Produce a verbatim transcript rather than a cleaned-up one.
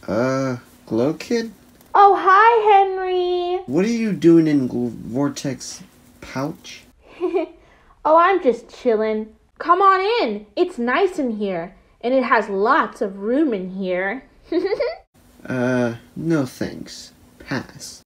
Uh, Glow Kid? Oh, hi, Henry. What are you doing in Gl- Vortex pouch? Oh, I'm just chillin'. Come on in. It's nice in here, and it has lots of room in here. uh, no thanks. Pass.